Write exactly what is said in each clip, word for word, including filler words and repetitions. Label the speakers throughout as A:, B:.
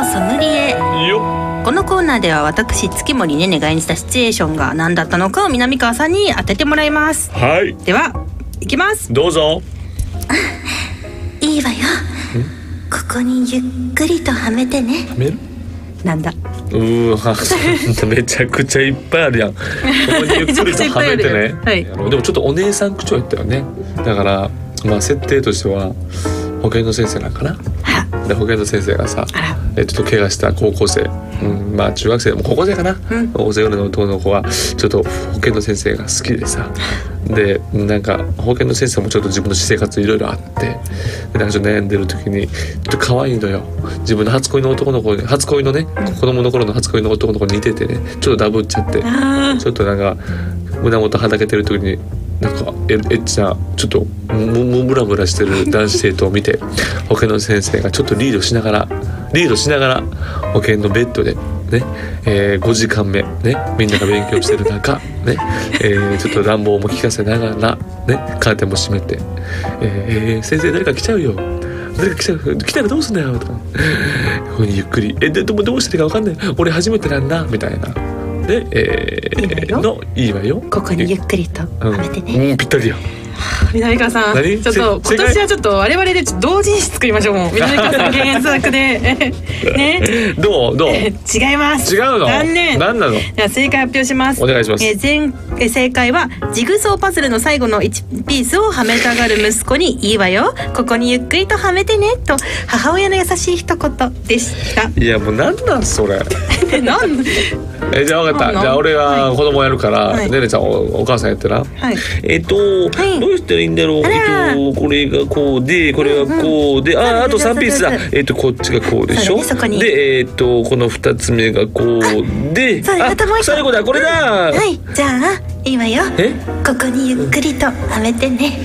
A: ソムリエ
B: よ。
A: このコーナーでは私月森ねねが演じたシチュエーションが何だったのかを南川さんに当ててもらいます。
B: はい、
A: では行きます。
B: どうぞ。
A: いいわよ、ここにゆっくりとはめてね。
B: はめる？
A: なんだ
B: うーわめちゃくちゃいっぱいあるやん。ここにゆっくりとはめてね
A: はい、
B: でもちょっとお姉さん口調やったよね。だからまあ設定としては保健の先生なんかな。で保健の先生がさ、えちょっと怪我した高校生、うん、まあ中学生でも高校生かな、うん、高校生ぐらいの男の子はちょっと保健の先生が好きでさ、でなんか保健の先生もちょっと自分の私生活いろいろあって、でなんかちょっと悩んでる時にちょっと可愛いのよ。自分の初恋の男の子に初恋のね、うん、子供の頃の初恋の男の子に似ててね、ちょっとダブっちゃって、ちょっとなんか胸元はだけてる時になんかエッチなちょっとムムラムラしてる男子生徒を見て保健の先生がちょっとリードしながらリードしながら保健のベッドでね、えー、ごじかんめね、みんなが勉強してる中ね、えー、ちょっと乱暴も聞かせながらね、カーテンも閉めて、えー、先生誰か来ちゃうよ、誰か来ちゃう、来たらどうすんだよとか、ここにゆっくりえででもどうしてるか分かんない、俺初めてなんだみたいなで、えー、いいのいいわよ、
A: ここにゆっくりとはめてね、
B: うんうん、ぴったりや。
A: 南川さん、ちょっと今年はちょっと我々で同人誌作りましょう。もう南川さん原作でね。
B: どうどう
A: 違います。
B: 違うの？
A: 残念。
B: 何なの？
A: じゃあ正解発表します。
B: お願いします。
A: えー、前え正解はジグソーパズルの最後のいちピースをはめたがる息子にいいわよ、ここにゆっくりとはめてねと母親の優しい一言でした。
B: いやもうなんなんそれ。
A: なん
B: えじゃあ分かった。じゃあ俺が子供やるから、はい、ねねちゃん お, お母さんやってな。はい、えっと、はい、どうしたらいいんだろう。えっとこれがこうでこれがこうで、うんうん、ああとさんピースだ。えっとこっちがこうでしょ。そ、ね、でえっとこのふたつめがこうで、あ最後だこれだ。
A: はい、じゃあいいわよ。えここにゆっくりとはめてね。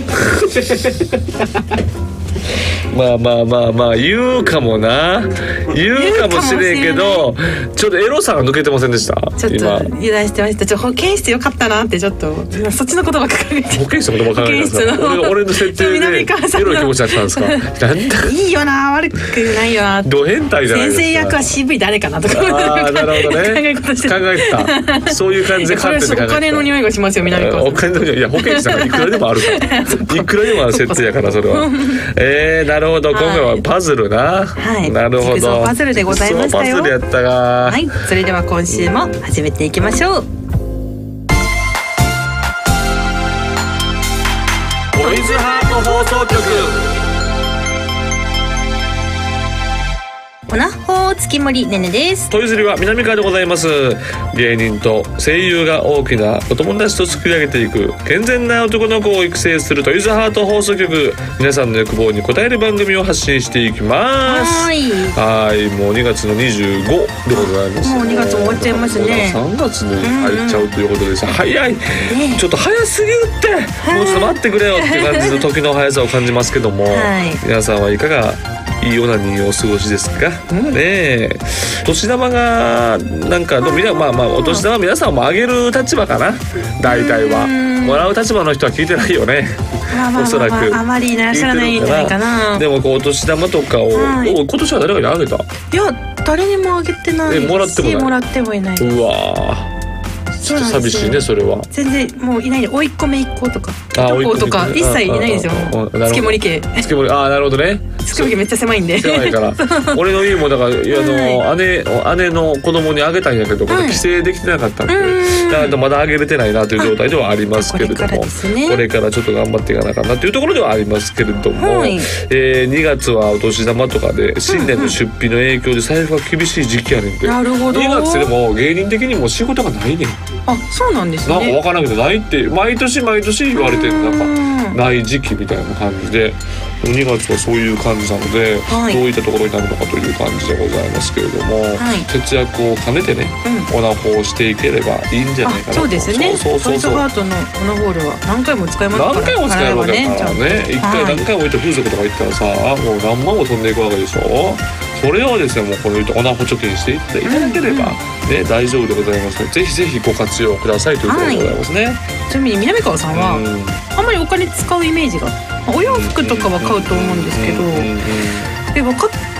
B: まあまあまあまあ言うかもな言うかもしれんけど、ちょっとエロさが抜けてませんでした。
A: ちょっと油断してました。ちょっと保健室よかったなってちょっとそっちの言葉考えて。
B: 保健室の言葉考えてた。俺, 俺の設定でエロい気持ちだったんですか。なんだ
A: いいよな、悪くないよな。
B: ド変態じゃないですか。
A: 先生役は渋い誰かなとか。
B: ああなるほどね。考えてた。そういう感じで勝手に考えてた。
A: お金の匂いがしますよ南川さん。
B: お金の匂い、いや保健室なんかいくらでもあるから。いくらでもある設定やからそれは。えーなるほど、今回はパズルな。はい。なるほど。ジグソーパズルでございましたよ。パズルやったが。はい。それでは今週も始めていきましょう。トイズハート放送局。
A: おなほ月森ねねです。
B: トイズリは南川でございます。芸人と声優が大きなお友達と作り上げていく健全な男の子を育成するトイズハート放送局。皆さんの欲望に応える番組を発信していきます。はいはいもうにがつのにじゅうごでございます。
A: もうにがつ終わっちゃいますね。
B: さんがつに入っちゃうということです。うんうん、早い、ね、ちょっと早すぎるって、もうちょっと待ってくれよって感じの時の速さを感じますけども、はい、皆さんはいかがいいオナニーをお過ごしですか、うん、ねえ年玉がなんかみんなまあまあお年玉皆さんもあげる立場かな大体は。もらう立場の人は聞いてないよね。まあまあまあ、おそらく
A: あまりいらっしゃらないんじゃないかな。
B: でもこうお年玉とかを、はい、今年は誰かにあげた？い
A: や誰にもあげてないし、
B: もらってもない。
A: もらってもいない。
B: うわちょっと寂しいねそれは。
A: 全然もういないで、甥っ子姪っ子とかいとことか一切いないですよ。月森家。
B: 月森、ああなるほどね。
A: 月森家めっちゃ狭いんで。
B: 狭いから。俺の家もだから、あの姉姉の子供にあげたんやけど、帰省できてなかったんで、だからまだあげれてないなという状態ではありますけれども、これからちょっと頑張っていかなあかんなというところではありますけれども、えにがつはお年玉とかで新年の出費の影響で財布が厳しい時期やねんて。
A: なるほど。
B: にがつでも芸人的にも仕事がないねん。
A: あ、そうなんですね。
B: なんか分からなくてないって毎年毎年言われてる。なんかない時期みたいな感じで、にがつはそういう感じなので、はい、どういったところになるのかという感じでございますけれども、はい、節約を兼ねてね、うん、オナホをしていければいいんじゃないかなと。
A: そうですね。そうそうそうそう。トイズハートのオナホールは何回も使えますから。
B: 何回も使えるわけだからね。一回何回も行って風俗とか行ったらさ、もう何万も飛んでいくわけでしょ。それをですね、もうこのオナホ貯金していっていただければ、うんうん、ね、大丈夫でございますので、ぜひぜひご活用くださいということでございますね。はい、
A: ちなみに南川さんは、うん、あんまりお金使うイメージが、お洋服とかは買うと思うんですけど、うんうんうん、で分かって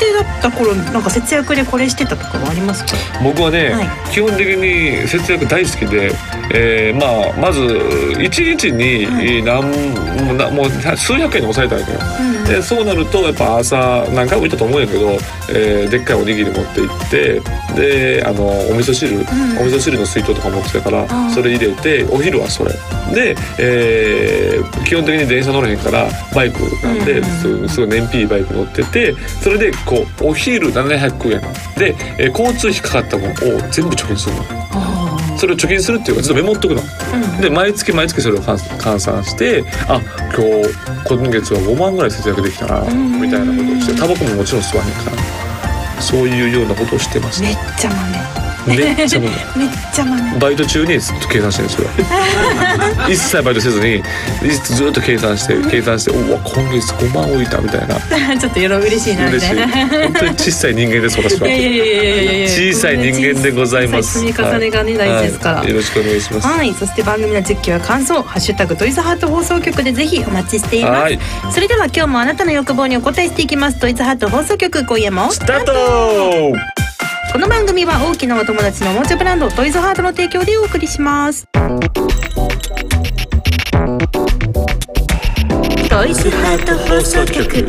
A: 生だった頃なんか節約でこれしてたとかはありますか？
B: 僕はね、
A: はい、
B: 基本的に節約大好きで、えー、まあまずいちにちに何、はい、もう数百円に抑えたいのよ、うん、でそうなるとやっぱ朝何回も言ったと思うんやけど、えー、でっかいおにぎり持って行ってであのお味噌汁、うん、お味噌汁の水筒とか持ってたからそれ入れてお昼はそれで、えー、基本的に電車乗れへんからバイクなんで、うん、すごい燃費いいバイク乗っててそれでこうお昼ななひゃくえんで、えー、交通費かかったものを全部貯金するの。それを貯金するっていうかずっとメモっとくの、うん、で毎月毎月それを換算してあ今日今月はごまんぐらい節約できたな、うん、みたいなことをしてタバコももちろん吸わへんからそういうようなことをしてます。
A: めっちゃ豆
B: めっちゃ豆
A: めっちゃ豆
B: バイト中にずっと計算してるんですよ一切バイトせずにずっと計算して計算しておわ今月ごまん置いたみたいな
A: ちょっとよろ嬉しいなみたいな
B: 本当に小さい人間です私は。いやいやいやいやいや小さい人間でございます。
A: 積み重ねがね、はい、大事ですから、
B: はい、よろしくお願いします。
A: はい、そして番組の実況や感想ハッシュタグトイズハート放送局でぜひお待ちしています。はい、それでは今日もあなたの欲望にお答えしていきます。トイズハート放送局今夜も
B: スタート。
A: この番組は大きなお友達のおもちゃブランドトイズハートの提供でお送りします。トイズハート放送局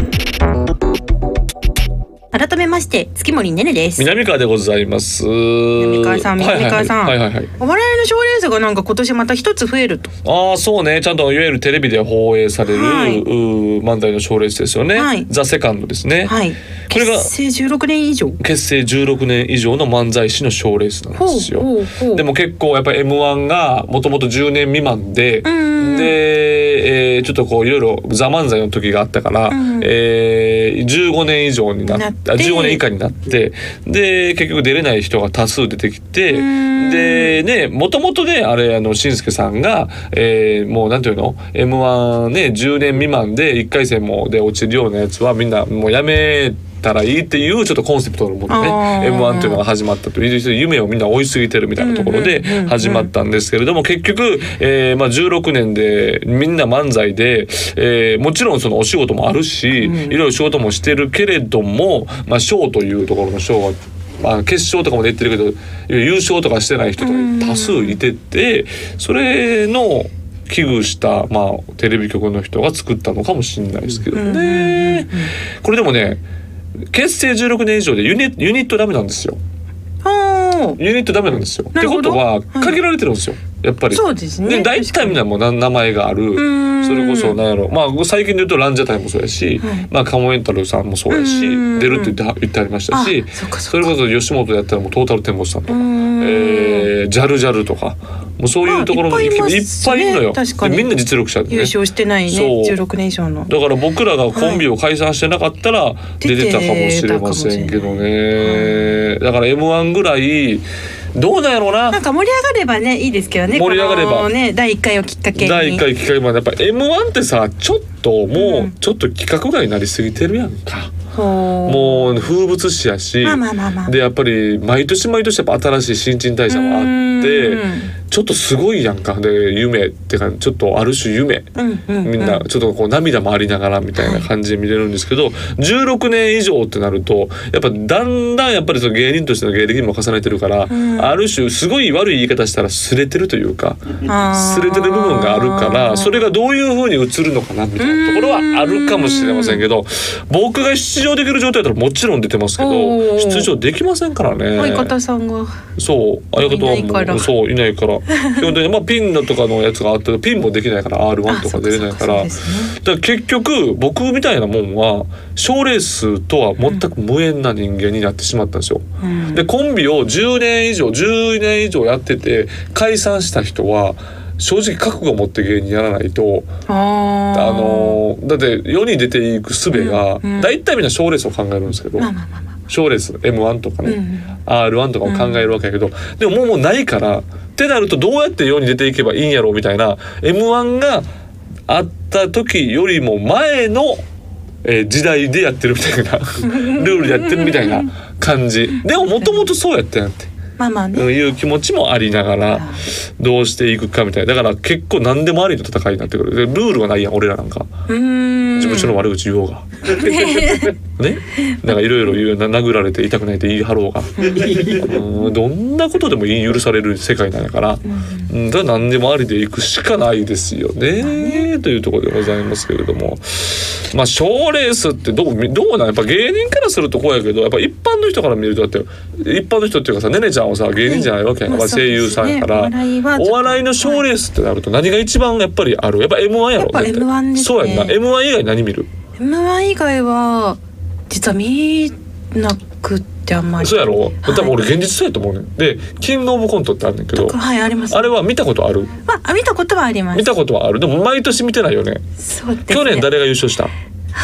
A: 改めまして月森ねねです。
B: 南川でございます。
A: 南川さん南川さん、
B: はいはいはい、
A: お笑いの賞レースがなんか今年また一つ増えると。
B: ああそうねちゃんといわゆるテレビで放映される、はい、漫才の賞レースですよね、はい、ザ・セカンドですね、はい、これが
A: 結成じゅうろくねん以上
B: 結成じゅうろくねん以上の漫才師の賞レースなんですよ。ほうほうほう。でも結構やっぱり エムワン がもともとじゅうねん未満で、うんで、えー、ちょっとこういろいろザ・漫才の時があったから、うんえー、じゅうごねん以上になってじゅうごねん以下になってで結局出れない人が多数出てきてでねもともとねあれあのしんすけさんが、えー、もうなんていうの エムワン ねじゅうねん未満でいっかい戦もで落ちるようなやつはみんなもうやめたらいいっていうちょっとコンセプトのものね エムワン っていうのが始まったという夢をみんな追いすぎてるみたいなところで始まったんですけれども結局、えーまあ、じゅうろくねんでみんな漫才で、えー、もちろんそのお仕事もあるしいろいろ仕事もしてるけれども、まあ、賞というところの賞はまあ、決勝とかも出てるけど優勝とかしてない人とか多数いててそれの危惧した、まあ、テレビ局の人が作ったのかもしれないですけどね。これでもね結成じゅうろくねん以上でユニ、ユニットダメなんですよ。ユニットダメなんですよ。ってことは限られてるんですよ、はい、やっぱり。そうですね。で大体みんなもう名前があるそれこそなんやろまあ最近で言うとランジャタイもそうやし、はい、まあカモエンタルさんもそうやし出るって言って、言ってありましたし そ, それこそ吉本やったらもうトータルテンボスさんとか、えー、ジャルジャルとかもうそういうところもいっぱいいるのよ。でみんな実力者でね
A: 優勝してないねじゅうろくねん以上の。
B: だから僕らがコンビを解散してなかったら出てたかもしれませんけどね。だから エムワン ぐらいどうなんやろうな。
A: なんか盛り上がればねいいですけどね。盛り上がればねだいいっかいをきっかけに。だいいっかいきっかけまでやっぱ エムワン ってさちょっともうちょっと規格外になりすぎてるやんか。うん、もう風物詩やし、まあまあまあまあ、でやっぱり毎年毎年やっぱ新しい新陳代謝もあってちょっとすごいやんか。で夢ってかちょっとある種夢、うんうんうん、みんなちょっとこう涙もありながらみたいな感じで見れるんですけど、はい、じゅうろくねん以上ってなるとやっぱだんだんやっぱりその芸人としての芸歴も重ねてるから、うん、ある種すごい悪い言い方したら擦れてるというか擦れてる部分があるからそれがどういう風に映るのかなみたいなところはあるかもしれませんけど僕が出場できる状態だったらもちろん出てますけど出場できませんからね。 相方さんが
B: そう相方はもうそういないから基本的にまあピンのとかのやつがあってピンもできないから アールワン とか出れないから、ね、だから結局僕みたいなもんは賞レースとは全く無縁な人間になってしまったんですよ、うん、でコンビをじゅうねん以上じゅうねん以上やってて解散した人は正直覚悟を持って芸人やらないと あ, あのだって世に出ていく術が、うんうん、だいたいみんな賞レースを考えるんですけど、まあまあまあまあ、賞レース エムワン とかね、うん、アールワン とかを考えるわけやけど、うん、でももうもうないからってなるとどうやって世に出ていけばいいんやろうみたいな エムワン があった時よりも前の、えー、時代でやってるみたいなルールでやってるみたいな感じでももともとそうやったやんってまあまあね、いう気持ちもありながらどうしていくかみたいな。だから結構何でもありの戦いになってくる。でルールがないやん俺らなんか。うーん
A: 事務所の悪口言おうが、うん、ね、なんかいろいろ言うな、殴られて痛くないって言い張ろうが、うん、どんなことでも言い許される世界なんやから、うん、だから何でもありでいくしかないですよね、というところでございますけれども、まあ賞レースってどうどうなん、やっぱ芸人からするとこうやけど、やっぱ一般の人から見るとだって一般の人っていうかさ、ねねちゃんはさ芸人じゃないわけやん、まあ、声優さんやから、ね、お笑いの賞レースってなると何が一番やっぱりある、やっぱ エムワン やろ。
B: やっぱ エムワン ですね。
A: そうやんな。 エムワン 以外何見る？
B: エムワン 以外は実は見なくってあんまり。
A: そうやろ、はい、多分俺現実そうやと思うねん。でキングオブコントってあるんだけど、
B: はい、あります、ね、
A: あれは見たことある？
B: まあ見たことはあります。
A: 見たことはある。でも毎年見てないよね。
B: そうですね。
A: 去年誰が優勝した？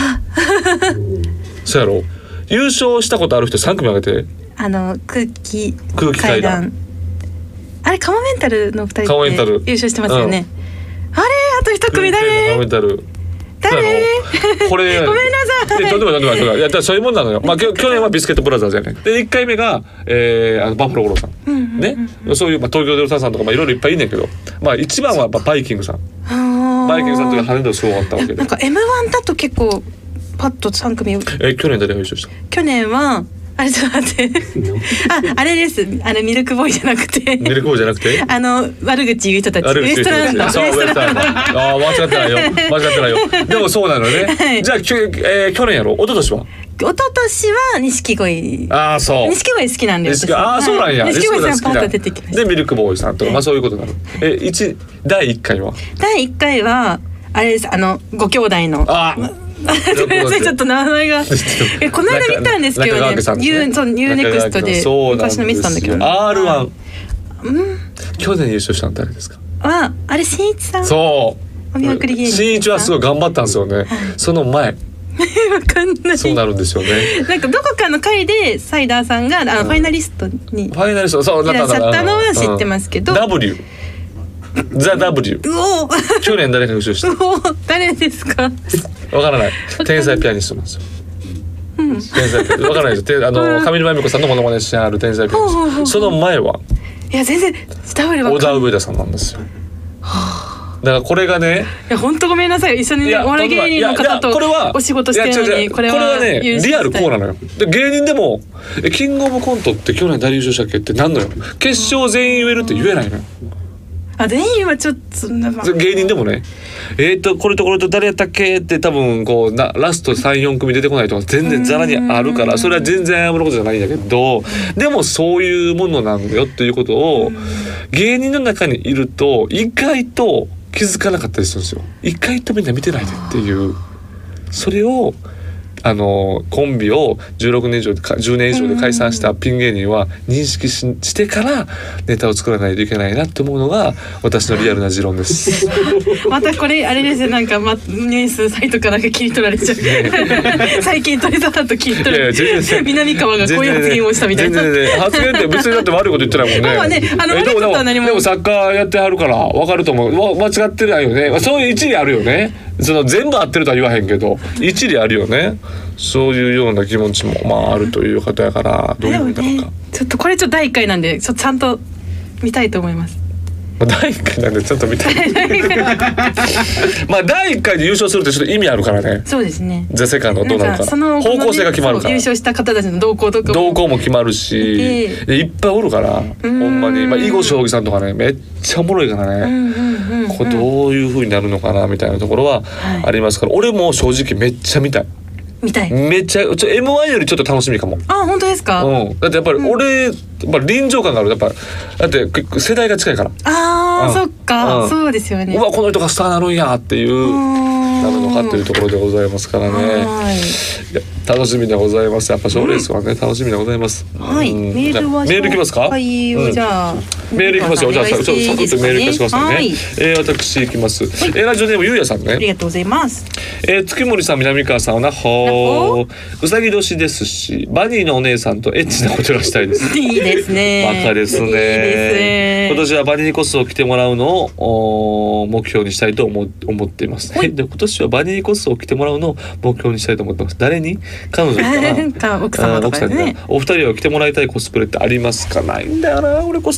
A: そうやろ。優勝したことある人さん組挙げて。
B: あの空気
A: 空気階段、
B: あれカモメンタルのふたりで優勝してますよね、うん、あれあと一組誰？
A: カモメンタル
B: 誰？
A: これ
B: ごめんなさい。
A: とんでもないとんでもない。いやそういうもんなのよ。まあ去年はビスケットブラザーズじゃない。でいっかいめが、えー、あのバッファロー五郎さん、うんうんうん、ね、そういう、まあ、東京ゼロさんさんとかまあいろいろいっぱいいんねんけど、まあ一番はバイキングさん。バイキングさんとか跳ねるすごかったわけで。
B: なんか エムワン だと結構パッとさん組。え
A: ー、去年誰が優勝した？
B: 去年は。あれちょっと待ってあ、あれです。あのミルクボーイじゃなくて
A: ミルクボーイじゃなくてあ
B: の悪口言う人たち、ウエストランド。
A: そうウエストランド。ああ間違ってないよ間違ってないよ。でもそうなのね、はい、じゃあき、えー、去年やろ。一昨年は
B: 一昨年は錦鯉。
A: ああそう
B: 錦鯉好きなんです。
A: ああそうなんや。
B: 錦鯉さんパッと出てきました。
A: でミルクボーイさんとか、まあそういうことなの。え一だいいっかいは
B: だいいっかいはあれです。あのご兄弟の。あごめんなさいちょっと名前がえこの間見たんですけどね、ユー、そう、ユーネクストで昔の見てたんだけど、ね、
A: アールワン、うん、去年優勝したの誰ですか？
B: あ、あれしんいちさん。
A: そう
B: お見送り芸人。
A: しんいちはすごい頑張ったんですよね、はい、その前わ
B: かんない。
A: そうなるんですよね。
B: なんかどこかの回でサイダーさんがあのファイナリストに
A: ファイナリストそう
B: いらっしゃったのは知ってますけど、
A: うん、Wザ・ W 去年誰が優勝した？
B: 誰ですか？
A: わからない。天才ピアニストなんですよ、うん、天才ピアニストわからないですよ。あの上沼恵美子さんのモノマネしてある天才ピアニスト。その前はい
B: や全然
A: 小田上田さんなんですよ。だからこれがね、
B: いや本当ごめんなさい。一緒にお笑い芸人の方とお仕事してるのにこれは
A: ねリアルこうなのよ。で芸人でもキングオブコントって去年誰優勝したっけってなんのよ。決勝全員言えるって言えないのよ。
B: あ、全員はちょっと
A: 芸人でもね、えーとこれとこれと誰やったっけって多分こうなラスト さん,よん 組出てこないとか全然ザラにあるから、それは全然謝ることじゃないんだけど、でもそういうものなんだよっていうことを芸人の中にいると意外と気づかなかったりするんですよ。意外とみんな見てないでっていう、それをあのコンビをじゅうろくねん以上でじゅうねん以上で解散したピン芸人は認識 し, してからネタを作らないといけないなって思うのが私のリアルな持論です
B: またこれあれですよ、なんか、ま、ニュースサイトから切り取られちゃう最近鳥沢と切り取られて南川がこういう発言をしたみたいな。
A: 発言って別にだって悪いこと言ってないもんね。まあね、あの悪いことは何も。でもサッカーやってはるから分かると思う。間違ってないよね。そういう一理あるよね。その全部合ってるとは言わへんけど一理あるよね。そういうような気持ちもまああるという方やからどういうことなのか、ね、
B: ちょっとこれちょっとだいいっかいなんでちょっとちゃんと見たいと思います。
A: だいいっかいなんでちょっと見たいまあだいいっかいで優勝するってちょっと意味あるからね。
B: そうですね。
A: ザ・セカンドどうなるか、その方向性が決まるから、
B: 優勝した方たちの動向とか
A: 動向も決まるし、いっぱいおるからほんまに、まあ、囲碁将棋さんとかねめっちゃおもろいからね、うんうんうんうん、これどういう風になるのかなみたいなところはありますから、はい、俺も正直めっちゃ見たい。
B: 見たい。
A: めっちゃちょ エムワン よりちょっと楽しみかも。
B: あ、本当ですか？
A: うん、だってやっぱり俺、うん、やっぱ臨場感がある。やっぱだって世代が近いから。
B: ああ、うん、そっか、うん、そうですよね。
A: うわこの人がスターなるんやっていうなるのかっていうところでございますからね。はい、いや楽しみでございます。やっぱ賞レースはね、うん、楽しみでございます。
B: はい、メールは
A: メールきますか？
B: はい、うん、じゃあ
A: メールいきますよ。じゃあちょっとサクッとメールいかしてくださいね。はい、えー、私いきます。はい、えー、ラジオネームゆうやさんね。
B: ありがとうございます。
A: えー、月森さん、南川さん、おなほー。うさぎ年ですし、バニーのお姉さんとエッチなことがしたいです。
B: いいですね。
A: バカですね。いいですね。今年はバニーコスを着てもらうのを目標にしたいと思思っています。で今年はバニーコスを着てもらうのを目標にしたいと思ってます。誰に？彼女かな？
B: 奥様とかね。
A: お二人は着てもらいたいコスプレってありますか？ないんだよな。俺コスプレは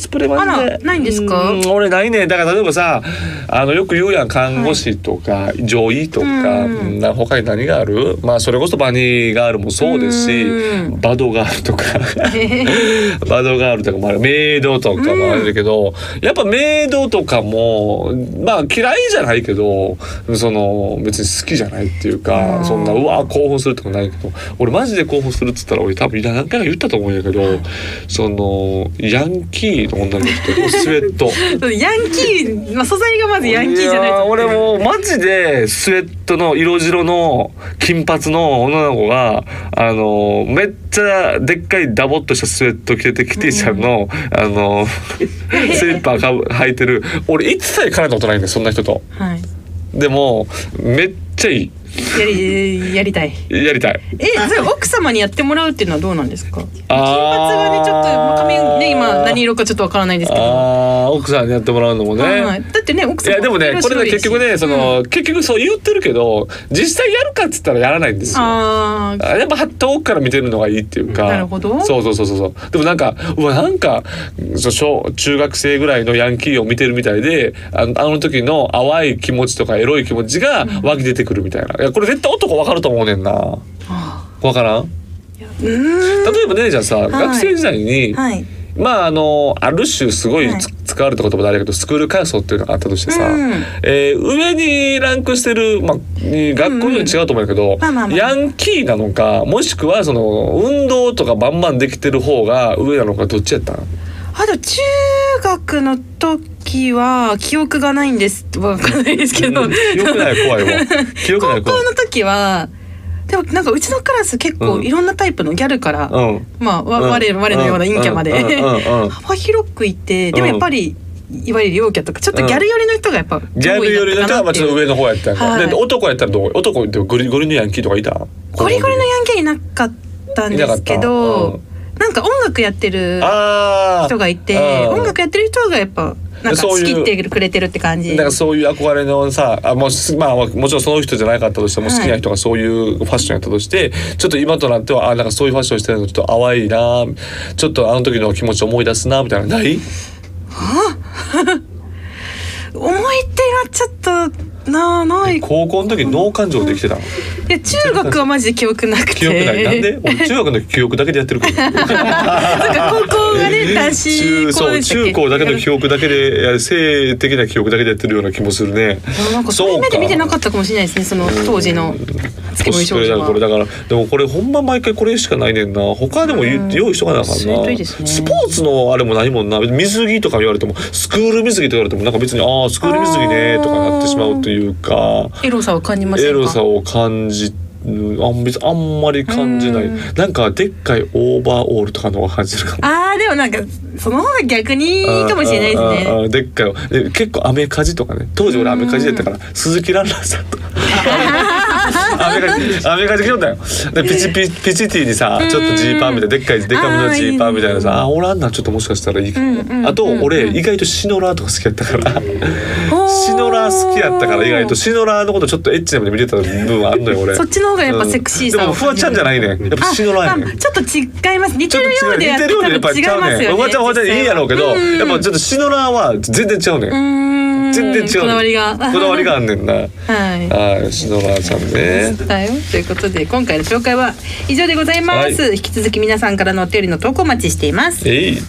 C: あらないんですか？
A: 俺ないね。だから例えばさあのよく言うやん看護師とか、はい、女医とか、うん、な他に何がある？まあそれこそバニーガールもそうですし、バドガールとかバドガールとかもある、メイドとかもあるけど、うん、やっぱメイドとかもまあ嫌いじゃないけどその別に好きじゃないっていうか、うん、そんなうわ興奮するとかないけど、俺マジで興奮するっつったら俺多分何回か言ったと思うんやけど、そのヤンキーの女の人とスウェット
C: ヤンキー、まあ、素材がまずヤンキーじゃないと。
A: 俺もマジでスウェットの色白の金髪の女の子があのめっちゃでっかいダボっとしたスウェット着ててキティちゃんの、うん、あのスリッパーか履いてる俺一切絡んだことないんだよそんな人と、はい、でもめっちゃいい
C: やり、やりたい
A: やりたい。
C: え、それ奥様にやってもらうっていうのはどうなんですか？金髪がねちょっと髪ね今何色かちょっとわからないですけど、
A: あ奥さんにやってもらうのもね、
C: はい、だってね奥様
A: いやでもねこれね結局ねその、うん、結局そう言ってるけど実際やるかっつったらやらないんですよ。ああやっぱ遠くから見てるのがいいっていうか。
C: なるほど。
A: そうそうそうそう。でもなんかうわなんか小中学生ぐらいのヤンキーを見てるみたいで、あの、あの時の淡い気持ちとかエロい気持ちが湧き出てくるみたいな、うん、いやこれ絶対男分かると思うねんな。分からん？例えばねじゃあさ、はい、学生時代に、はい、まああのある種すごい、はい、使われた言葉であるけどスクール階層っていうのがあったとしてさ、うんえー、上にランクしてる、まあ、学校には違うと思うんだけど、うんうん、ヤンキーなのかもしくはその運動とかバンバンできてる方が上なのかどっちやったの？
C: あと中学の時は記憶がないんですわかんないですけど、うん、
A: 記憶ない怖いわ記憶ない怖い。
C: 高校の時はでもなんかうちのクラス結構いろんなタイプのギャルから、うん、まあ、うん、我, 我のような陰キャまで、うん、幅広くいて、でもやっぱりいわゆる陽キャとかちょっとギャル寄りの人がやっぱ、うん、
A: ギャル寄りの人はまあちょっと上の方やったんか、はい、で男やったらどう？男ってゴリゴリのヤンキーとかいた？
C: ゴリゴリのヤンキーいなかったんですけど、なんか音楽やってる人がいて、音楽やってる人がやっぱなんか仕切ってくれてるって感じ。
A: だからそういう憧れのさあもう、まあ、もちろんその人じゃなかったとしても、はい、好きな人がそういうファッションやったとしてちょっと今となってはあなんかそういうファッションしてるのちょっと淡いなちょっとあの時の気持ち思い出すなみたいなない？は
C: 思い出がちょっとなない
A: 高校の時脳感情できてたの？い
C: や中学はマジで記憶なくて。
A: 記憶ないなんで？俺中学の記憶だけでやってるからなん
C: か高校がね男子
A: 校でしたっけ？中高だけの記憶だけで性的な記憶だけでやってるような気もするね。
C: なんかそういう目で見てなかったかもしれないですねその当時の月森少女は。
A: これだからでもこれほんま毎回これしかないねんな。他でも用意しとかなあかんな、ね、スポーツのあれもないもんな。水着とか言われてもスクール水着と言われてもなんか別にああスクール水着ねとかなってしまうというか
C: エロさを感じませんか？
A: エロさを感じあん別あんまり感じない。なんかでっかいオーバーオールとかの方が感じるかも。
C: あーでもなんかその方が逆にいいかもしれないですね。
A: ああでっかいで結構アメカジとかね当時俺アメカジだったから鈴木蘭蘭さんとかアメカジアメカジ着とったよ。でピチピピチティにさちょっとジーパンみたいなでっかいでかめのジーパンみたいなさあ俺あんなんちょっともしかしたらいいかも、うんうん、あと俺意外とシノラーとか好きやったからシノラー好きやったから意外とシノラーのことちょっとエッチな目で見てた部分あんのよ俺。
C: そっちの方がやっぱセクシーさ、
A: うん、でもフワちゃんじゃないねやっぱシノラーやね。
C: ちょっと違います似てるようでやってたら違いますよね。
A: フワちゃんフワちゃんいいやろうけどやっぱちょっとシノラーは全然違うね。うん全然違う、ね、
C: こだわりが
A: こだわりがあんねんな。はいはいシノラーさんね。
C: だよということで今回の紹介は以上でございます、はい、引き続き皆さんからのお便りの投稿お待ちしています。
A: えい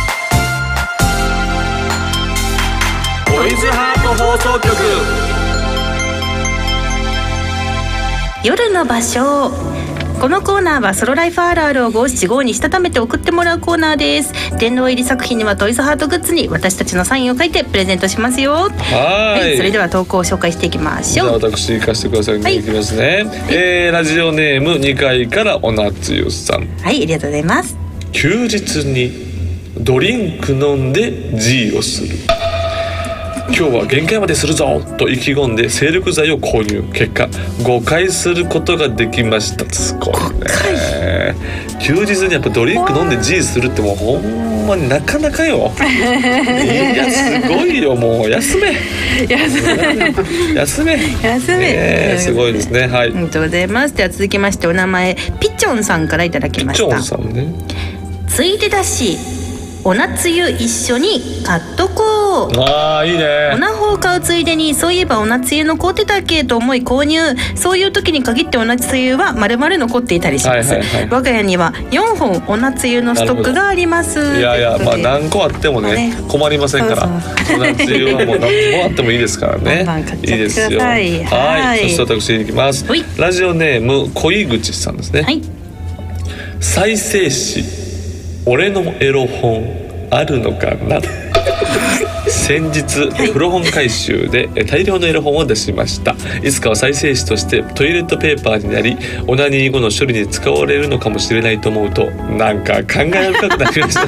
A: トイズハート放送局
C: 夜の場所。このコーナーはソロライフあるあるを五七五にしたためて送ってもらうコーナーです。天皇入り作品にはトイズハートグッズに私たちのサインを書いてプレゼントしますよ。はい、はい、それでは投稿を紹介していきましょう。
A: じゃあ私行かせてくださいね、はい、いきますね、はいえー、ラジオネームにかいからおなつゆさん。
C: はい、ありがとうございます。
A: 休日にドリンク飲んで G をする。今日は限界までするぞと意気込んで精力剤を購入。結果ごかいすることができました。すごいね。休日にやっぱドリンク飲んで G するってもうほんまになかなかよ。いやすごいよもう休め休め休め
C: 休め、
A: えー、すごいですね。はい、
C: ありがとうございます。では続きましてお名前ピチョンさんからいただきました。
A: ピチョンさんね。
C: ついでだしおなつゆ一緒に買っとこう。
A: あーいいね。
C: おなほを買うついでにそういえばおなつゆ残ってたっけと思い購入。そういう時に限っておなつゆは丸々残っていたりします、はいはいはい、我が家にはよんほんおなつゆのストックがあります。
A: いやいや、まあ何個あっても ね,、まあ、ね困りませんから。そうそうおなつゆはもう何個あってもいいですからね。いいですよ。はい、はい、そして私に行きます。ラジオネーム恋口さんですね。はい、再生紙俺のエロ本あるのかな。先日古本回収で大量のエロ本を出しました。いつかは再生紙としてトイレットペーパーになりオナニー後の処理に使われるのかもしれないと思うとなんか考え深くなりました。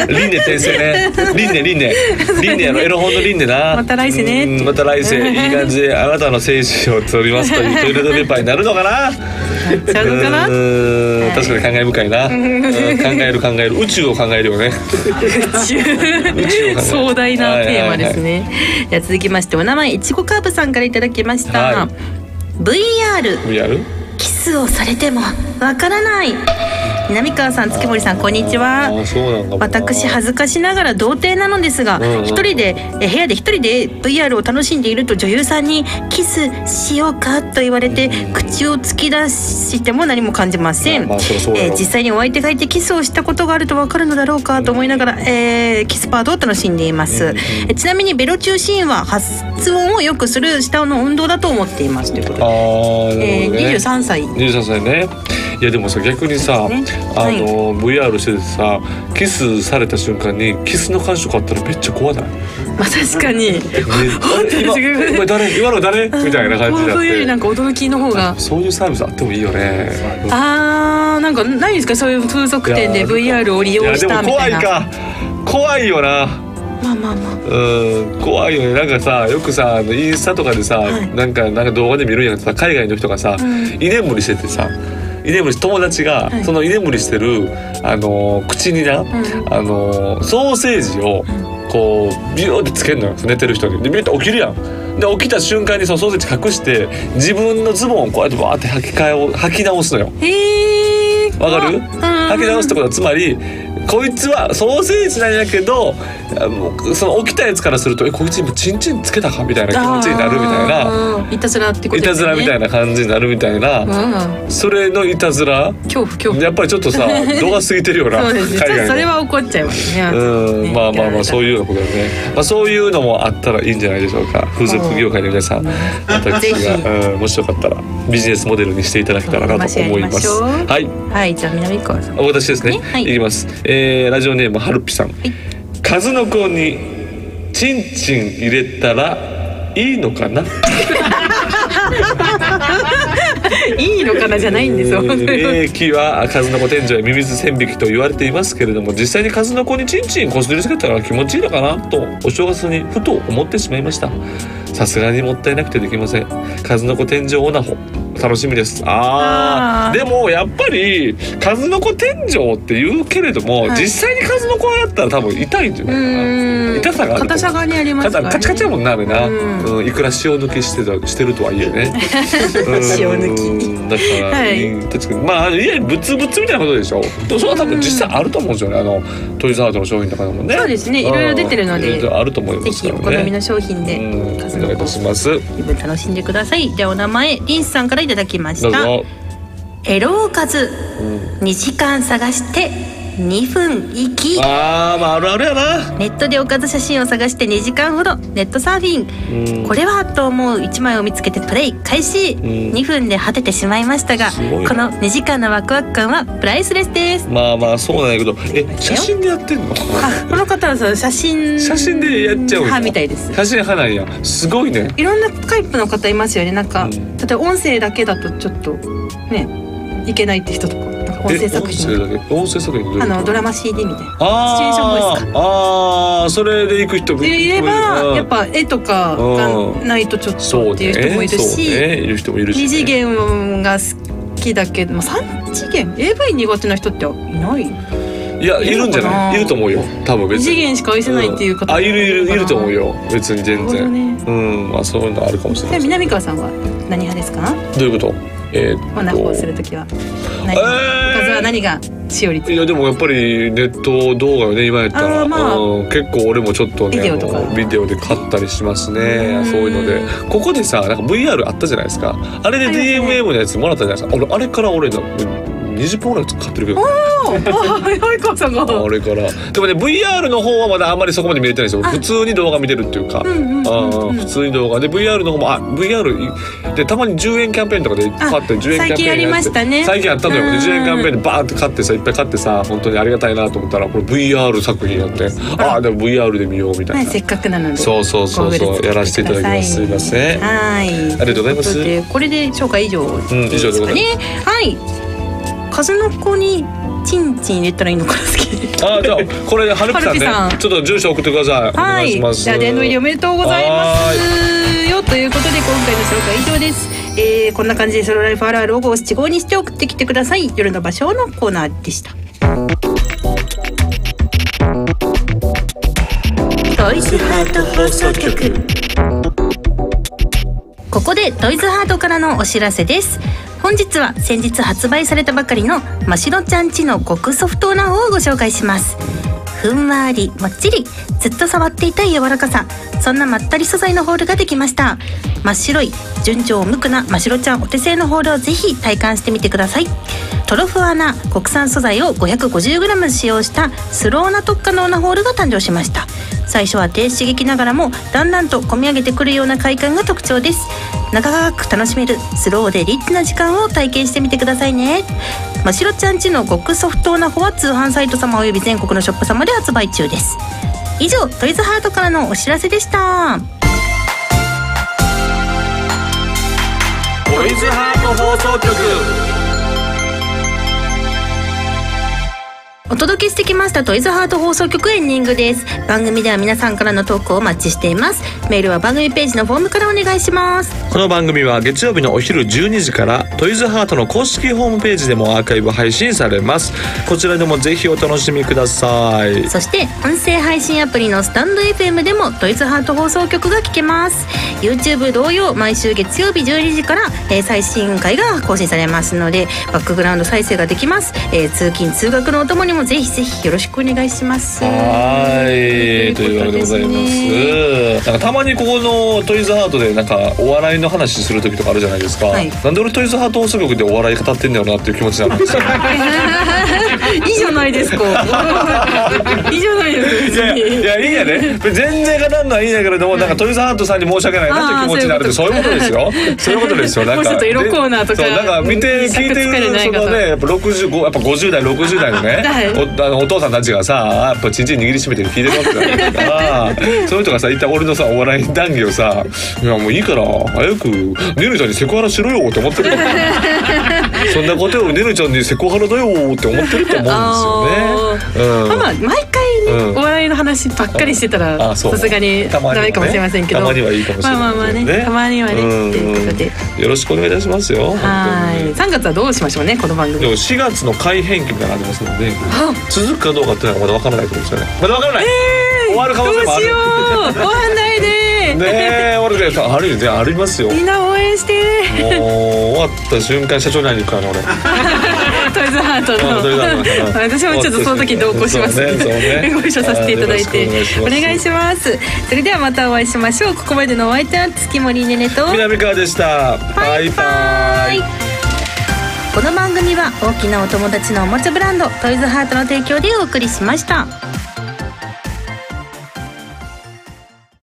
A: 輪廻転生ね。輪廻輪廻輪廻やろエロ本の輪廻な。
C: また来世ね。
A: また来世いい感じであなたの精子を取りますというトイレットペーパーになるのかな。
C: ちゃうのかな。
A: うん確かに感慨深いな。考える考える宇宙を考えるよね。
C: 宇宙宇宙を考える壮大なテーマですね。はいはいはい、では続きましてお名前いちごカーブさんからいただきました。はい、ブイアール, ブイアールキスをされてもわからない。南川さん、月森さん、こんにちは。私恥ずかしながら童貞なのですが、うんうん、一人でえ部屋で一人で ブイアール を楽しんでいると女優さんにキスしようかと言われて、うん、口を突き出しても何も感じません。まあえー、実際にお相手がいてキスをしたことがあると分かるのだろうかと思いながら、えー、キスパートを楽しんでいます。うんうん、えちなみにベロ中シーンは発音をよくする舌の運動だと思っていますということで、あ、ねえー、にじゅうさんさい
A: にじゅうさんさいね。いやでもさ逆にさ、ね、あの、はい、ブイアール しててさキスされた瞬間にキスの感触あったらめっちゃ怖ない？
C: まあ確かに
A: 今誰今の誰みたいな感じになって
C: 興奮よりなんか驚きの方が
A: そういうサービスあってもいいよね。
C: あーなんかないですかそういう風俗店で ブイアール を利用したみたいな。
A: いやでも怖いか怖いよな。
C: まあまあまあ、
A: うん怖いよね。なんかさよくさインスタとかでさ、はい、なんかなんか動画で見るんやけどさ海外の人がさ、うん、居眠りしててさ居眠り友達が、はい、その居眠りしてる、あのー、口にな、うん、あのー、ソーセージをこうビューってつけるのよ寝てる人に。でビューって起きるやん。で起きた瞬間にそのソーセージ隠して自分のズボンをこうやってバーって履き替えを履き直すのよ。
C: へー
A: わかる？履き直すってことはつまりこいつはソーセージなんやけどその起きたやつからするとえこいつ今チンチンつけたかみたいな気持ちになるみたいな。
C: いたずらってことですね。
A: いたずらみたいな感じになるみたいな、うん、それのいたずら
C: 恐怖恐怖
A: やっぱりちょっとさ度が過ぎてるような。
C: そうですね、海外のそれは怒っちゃいますね。
A: うん、まあまあまあそういうようなことだね、まあ、そういうのもあったらいいんじゃないでしょうか。風俗業界の皆さん私が、うん、もしよかったらビジネスモデルにしていただけたらなと思います。はい、
C: はい、じゃあ南川さん
A: 私ですね、はい、いきます、えー、ラジオネームはるぴさん、はい、数の子にチンチン入れたらいいのかな。
C: いいのかなじゃないんですよ。
A: 名器は数の子天井やミミズ線引きと言われていますけれども、実際に数の子にチンチンこすりつけたら気持ちいいのかなとお正月にふと思ってしまいました。さすがにもったいなくてできません。数の子天井オナホ楽しみです。ああでもやっぱり数の子天井って言うけれども、はい、実際に数の子やったら多分痛いんじゃないかな。痛さがあると
C: 硬さがにありますからね。
A: カチカチやもんなあれな。うん、いくら塩抜きしてたしてるとはいえね。
C: 塩抜き
A: だから、はい、確かにまあいやブツブツみたいなことでしょ。でもそれは多分実際あると思うんですよね。あのトイズハートの商品とかでもね。
C: そうですね。いろいろ出てるので
A: あると思いますからね。
C: ぜひお好みの商品で
A: 数の子お願いいたします。
C: 楽しんでください。ではお名前リンスさんからいただきました。エロおかず、うん、にじかん探してにふん行き。
A: あー、まあ、あるあるやな。
C: ネットでおかず写真を探してにじかんほどネットサーフィン、うん、これはと思ういちまいを見つけてプレイ開始、うん、にふんで果ててしまいましたが、このにじかんのワクワク感はプライスレスです。
A: まあまあそうなんやけど、え写真でやってんの？
C: あ、この方は写真
A: 写真でやっちゃう
C: 派みたいです。
A: 写真派なんや。すごいね。
C: いろんなタイプの方いますよね。なんか、うん、例えば音声だけだとちょっとねいけないって人とか、音声作品
A: 音声だけ音声作品
C: あのドラマ シーディー みたいなシチュエ
A: ーションボイスか。ああそれで行く人も
C: いれば、やっぱ絵とかがないとちょっとっていう人もいるし、
A: そうね、いる人もいるし、ね、
C: に次元が好きだけど、まあ、さん次元 エーブイ 苦手な人っていない？
A: いやいるんじゃない？いると思うよ多分別に。に次
C: 元しか愛せないっていう方、
A: うん、あいるいるいると思うよ別に全然、ね、うんまあそういうのあるかもしれない。
C: 南川さんは何派ですか？
A: どういうこと？えー、
C: オナホをするときは何、えー、おかずは何が使用率。
A: いやでもやっぱりネット動画よね今やったら、
C: あ、まあ、
A: うん、結構俺もちょっとね
C: ビデオとか
A: ビデオで買ったりしますね。そういうのでここでさなんか ブイアール あったじゃないですか。あれで ディーエムエム のやつもらったじゃないですか。俺あれから俺のにじゅっぽんぐらい買ってるけど、ね、
C: おお早川さんが
A: あれからでもね ブイアール の方はまだあんまりそこまで見れてないんですよ。普通に動画見てるっていうか、うんうんうんうん、普通に動画で ブイアール の方もあ ブイアール でたまにじゅうえんキャンペーンとかで買ってじゅうえんキャンペーン
C: 最近ありましたね。
A: 最近あったのよ。じゅうえんキャンペーンでバーって買ってさいっぱい買ってさ本当にありがたいなと思ったらこれ ブイアール 作品やってああでも ブイアール で見ようみたいな、
C: はい、せっかくなので
A: そうそうそうそうやらせていただきます。すいません。
C: はい、
A: ありがとうございます。
C: これで紹介以上ですかね、うん、以上でございます。はい、数の子にチンチン入れたらいいのかな。好き
A: あじゃあこれはるぴさんねさんちょっと住所送ってください。はい、お願いします。
C: じゃあ殿の入りおめでとうございますよということで今回の紹介以上です。えー、こんな感じでソロライフあるあるを五七五にして送ってきてください。夜の場所のコーナーでした。トイズハート放送局。ここでトイズハートからのお知らせです。本日は先日発売されたばかりのましろちゃんちの極ソフトな方をご紹介します。ふんわりもっちりずっと触っていたい柔らかさ、そんなまったり素材のホールができました。真っ白い純情無垢なましろちゃんお手製のホールをぜひ体感してみてください。トロフアナ国産素材を ごひゃくごじゅうグラム 使用したスローな特化能なホールが誕生しました。最初は低刺激ながらもだんだんと込み上げてくるような快感が特徴です。長く楽しめるスローでリッチな時間を体験してみてくださいね。ましろちゃんちの極ソフトな方は通販サイト様および全国のショップ様で発売中です。以上トイズハートからのお知らせでした。
A: トイズハート放送局。
C: お届けしてきましたトイズハート放送局エンディングです。番組では皆さんからのトークをお待ちしています。メールは番組ページのフォームからお願いします。
B: この番組は月曜日のお昼じゅうにじからトイズハートの公式ホームページでもアーカイブ配信されます。こちらでもぜひお楽しみください。
C: そして音声配信アプリのスタンド エフエム でもトイズハート放送局が聞けます。 YouTube 同様毎週月曜日じゅうにじから、えー、最新回が更新されますのでバックグラウンド再生ができます。えー、通勤通学のお供にもぜひぜひよろしくお願いします。
B: はいというわけでございます。なんかたまにここのトイズハートでなんかお笑いの話する時とかあるじゃないですか、はい、なんで俺トイズハート放送局でお笑い語ってんだよなっていう気持ちなんですよ
C: いいじゃないですかいいじゃないですか。
A: いやいやいいやね全然語るのはいいんだけれども、はい、なんかトイズハートさんに申し訳ないなっていう気持ちになるってそういうことですよそういうことですよ。なんか
C: もうちょっと色コーナーとか
A: そうなんか見て聞いてるそのねやっぱろくじゅうごやっぱごじゅう代ろくじゅう代のね、はい、お, あのお父さんたちがさやっぱちんちん握りしめて聞いてるわけだからそういう人がさ一旦俺のさお笑い談義をさいやもういいから早くねるちゃんにセクハラしろよって思ってるからそんなことをねるちゃんにセクハラだよって思ってると思うんですよね。うん、
C: まあ毎回ね、うん、お笑いの話ばっかりしてたらさすがにダメかもしれませんけど
A: たまにはいいかもしれない、
C: まあまあまあねたまにはね、うん、っていうことで
A: よろしくお願いいたしますよ。
C: はいさんがつはどうしましょうねこの番組。
A: でもしがつの改編期みたいなのありますので続くかどうかっていうのはまだ分からないと思うんですよね。まだ分からない、えー、終わる可能性もある。
C: どうしよう終わんないで
A: ねえ俺であるよありますよ。
C: みんな応援して
A: もう終わった瞬間社長に会いに行くからね俺
C: トイズハートの私もちょっとその時同行しますので、ねね、ご一緒させていただいてお願いします。それではまたお会いしましょう。ここまでのお相手は月森ねねと
A: 南川でした。バイバイ。
C: この番組は大きなお友達のおもちゃブランドトイズハートの提供でお送りしました。